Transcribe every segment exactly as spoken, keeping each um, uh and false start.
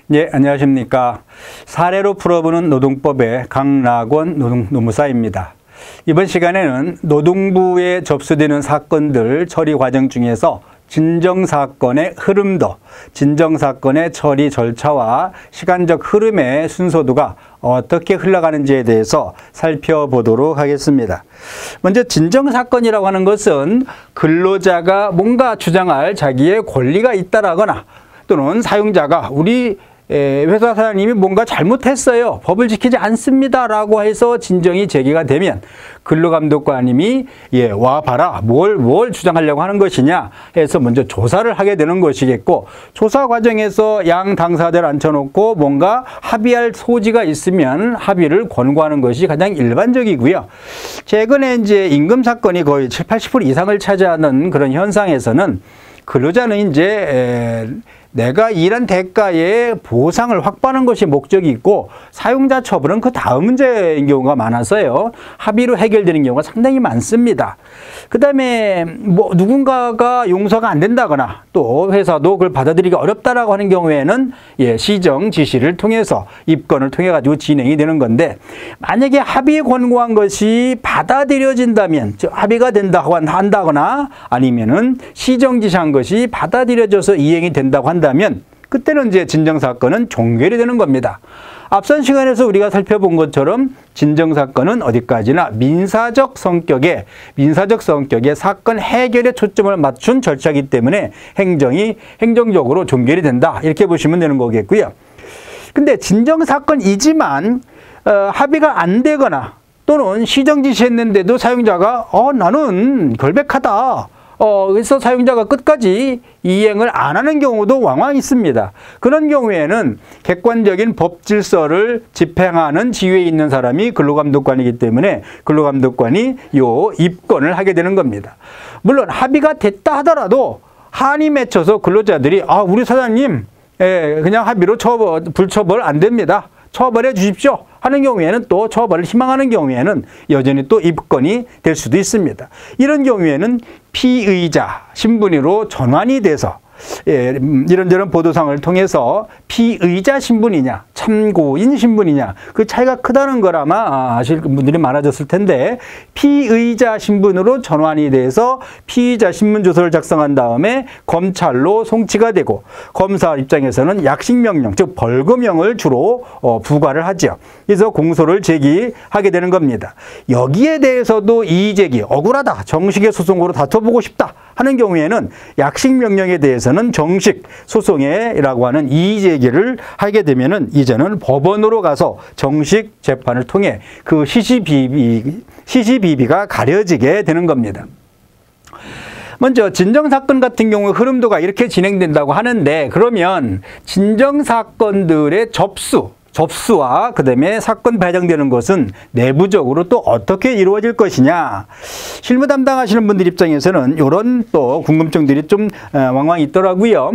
네, 안녕하십니까. 사례로 풀어보는 노동법의 강락원 노동, 노무사입니다. 이번 시간에는 노동부에 접수되는 사건들 처리 과정 중에서 진정사건의 흐름도, 진정사건의 처리 절차와 시간적 흐름의 순서도가 어떻게 흘러가는지에 대해서 살펴보도록 하겠습니다. 먼저 진정사건이라고 하는 것은 근로자가 뭔가 주장할 자기의 권리가 있다라거나 또는 사용자가 우리 회사 사장님이 뭔가 잘못했어요, 법을 지키지 않습니다 라고 해서 진정이 제기가 되면 근로감독관님이 예, 와 봐라, 뭘, 뭘 주장하려고 하는 것이냐 해서 먼저 조사를 하게 되는 것이겠고, 조사 과정에서 양 당사자를 앉혀놓고 뭔가 합의할 소지가 있으면 합의를 권고하는 것이 가장 일반적이고요. 최근에 이제 임금 사건이 거의 칠십, 팔십 퍼센트 이상을 차지하는 그런 현상에서는 근로자는 이제 에, 내가 일한 대가의 보상을 확보하는 것이 목적이 있고 사용자 처벌은 그 다음 문제인 경우가 많아서요. 합의로 해결되는 경우가 상당히 많습니다. 그 다음에 뭐 누군가가 용서가 안 된다거나 또 회사도 그걸 받아들이기 어렵다라고 하는 경우에는 예, 시정 지시를 통해서 입건을 통해 가지고 진행이 되는 건데, 만약에 합의에 권고한 것이 받아들여진다면, 즉 합의가 된다고 한다거나 아니면은 시정 지시한 것이 받아들여져서 이행이 된다고 한다면 그때는 이제 진정사건은 종결이 되는 겁니다. 앞선 시간에서 우리가 살펴본 것처럼 진정사건은 어디까지나 민사적 성격의, 민사적 성격의 사건 해결에 초점을 맞춘 절차이기 때문에 행정이, 행정적으로 종결이 된다. 이렇게 보시면 되는 거겠고요. 근데 진정사건이지만, 어, 합의가 안 되거나 또는 시정 지시했는데도 사용자가, 어, 나는 결백하다. 어, 그래서 사용자가 끝까지 이행을 안 하는 경우도 왕왕 있습니다. 그런 경우에는 객관적인 법 질서를 집행하는 지위에 있는 사람이 근로감독관이기 때문에 근로감독관이 요 입건을 하게 되는 겁니다. 물론 합의가 됐다 하더라도 한이 맺혀서 근로자들이, 아, 우리 사장님, 예, 그냥 합의로 처벌, 불처벌 안 됩니다. 처벌해 주십시오 하는 경우에는, 또 처벌을 희망하는 경우에는 여전히 또 입건이 될 수도 있습니다. 이런 경우에는 피의자 신분으로 전환이 돼서 예, 이런저런 보도상을 통해서 피의자 신분이냐 참고인 신분이냐 그 차이가 크다는 걸 아마 아실 분들이 많아졌을 텐데, 피의자 신분으로 전환이 돼서 피의자 신문조서를 작성한 다음에 검찰로 송치가 되고, 검사 입장에서는 약식명령, 즉 벌금형을 주로 어, 부과를 하죠. 그래서 공소를 제기하게 되는 겁니다. 여기에 대해서도 이의제기, 억울하다, 정식의 소송으로 다퉈보고 싶다 하는 경우에는 약식명령에 대해서는 정식 소송에라고 하는 이의제기를 하게 되면은 이제는 법원으로 가서 정식 재판을 통해 그 시시비비, 시시비비가 가려지게 되는 겁니다. 먼저 진정사건 같은 경우 흐름도가 이렇게 진행된다고 하는데, 그러면 진정사건들의 접수, 접수와 그 다음에 사건 발생되는 것은 내부적으로 또 어떻게 이루어질 것이냐. 실무 담당하시는 분들 입장에서는 이런 또 궁금증들이 좀 왕왕 있더라고요.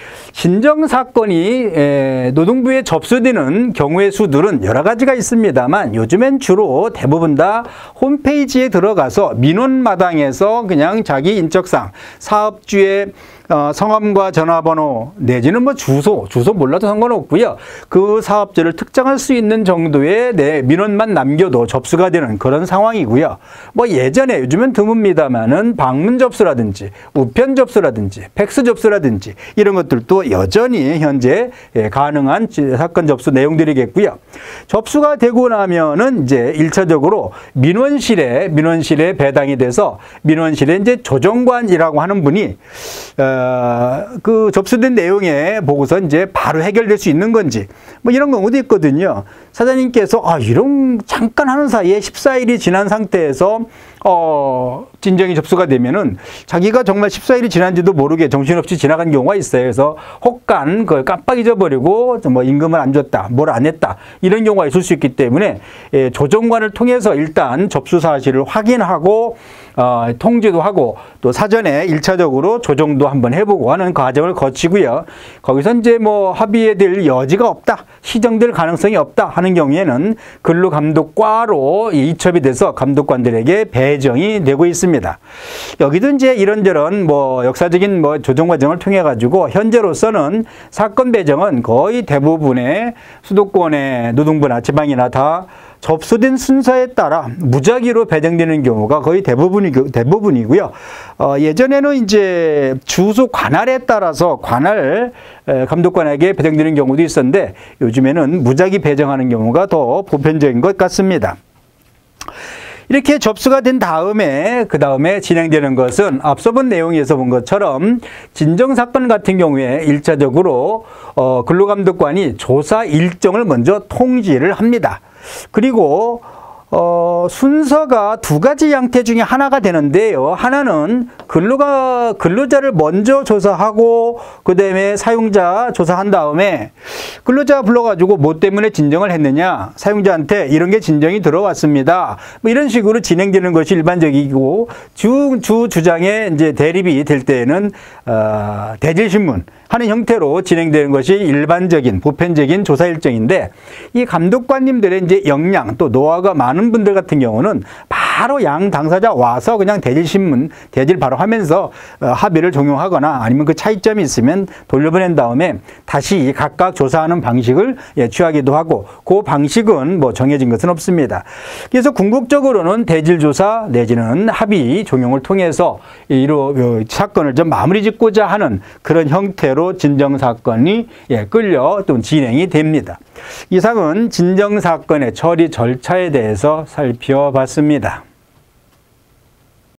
진정사건이 노동부에 접수되는 경우의 수들은 여러 가지가 있습니다만, 요즘엔 주로 대부분 다 홈페이지에 들어가서 민원마당에서 그냥 자기 인적사항, 사업주의 어, 성함과 전화번호 내지는 뭐 주소, 주소 몰라도 상관없고요. 그 사업자를 특정할 수 있는 정도의 내 민원만 남겨도 접수가 되는 그런 상황이고요. 뭐 예전에, 요즘은 드뭅니다만은 방문 접수라든지 우편 접수라든지 팩스 접수라든지 이런 것들도 여전히 현재 예, 가능한 사건 접수 내용들이겠고요. 접수가 되고 나면은 이제 일차적으로 민원실에 민원실에 배당이 돼서 민원실에 이제 조정관이라고 하는 분이 어, 그 접수된 내용에 보고서 이제 바로 해결될 수 있는 건지 뭐 이런 경우도 있거든요. 사장님께서 아, 이런 잠깐 하는 사이에 십사 일이 지난 상태에서 어, 진정이 접수가 되면은 자기가 정말 십사 일이 지난지도 모르게 정신없이 지나간 경우가 있어요. 그래서 혹간 그걸 깜빡 잊어버리고 뭐 임금을 안 줬다, 뭘 안 했다 이런 경우가 있을 수 있기 때문에 예, 조정관을 통해서 일단 접수 사실을 확인하고 어, 통지도 하고 또 사전에 일차적으로 조정도 한번 해보고 하는 과정을 거치고요. 거기서 이제 뭐 합의에 될 여지가 없다, 시정될 가능성이 없다 하는 경우에는 근로감독과로 이첩이 돼서 감독관들에게 배 배정이 되고 있습니다. 여기도 이제 이런저런 뭐 역사적인 뭐 조정 과정을 통해 가지고 현재로서는 사건 배정은 거의 대부분의 수도권의 노동부나 지방이나 다 접수된 순서에 따라 무작위로 배정되는 경우가 거의 대부분이, 대부분이고요. 어, 예전에는 이제 주소 관할에 따라서 관할 감독관에게 배정되는 경우도 있었는데 요즘에는 무작위 배정하는 경우가 더 보편적인 것 같습니다. 이렇게 접수가 된 다음에 그 다음에 진행되는 것은 앞서 본 내용에서 본 것처럼 진정사건 같은 경우에 일차적으로 어, 근로감독관이 조사 일정을 먼저 통지를 합니다. 그리고 어, 순서가 두 가지 양태 중에 하나가 되는데요. 하나는 근로가, 근로자를 먼저 조사하고 그 다음에 사용자 조사한 다음에 근로자 불러가지고 뭐 때문에 진정을 했느냐, 사용자한테 이런 게 진정이 들어왔습니다. 뭐 이런 식으로 진행되는 것이 일반적이고 주, 주 주장에 이제 대립이 될 때에는 어, 대질신문 하는 형태로 진행되는 것이 일반적인 보편적인 조사 일정인데 이 감독관님들의 이제 역량 또 노하우가 많은 분들 같은 경우는 바로 양 당사자 와서 그냥 대질신문 대질 바로 하면서 합의를 종용하거나 아니면 그 차이점이 있으면 돌려보낸 다음에 다시 각각 조사하는 방식을 취하기도 하고 그 방식은 뭐 정해진 것은 없습니다. 그래서 궁극적으로는 대질조사 내지는 합의 종용을 통해서 이로 사건을 좀 마무리 짓고자 하는 그런 형태로 진정사건이 끌려 또 진행이 됩니다. 이상은 진정사건의 처리 절차에 대해서 살펴봤습니다.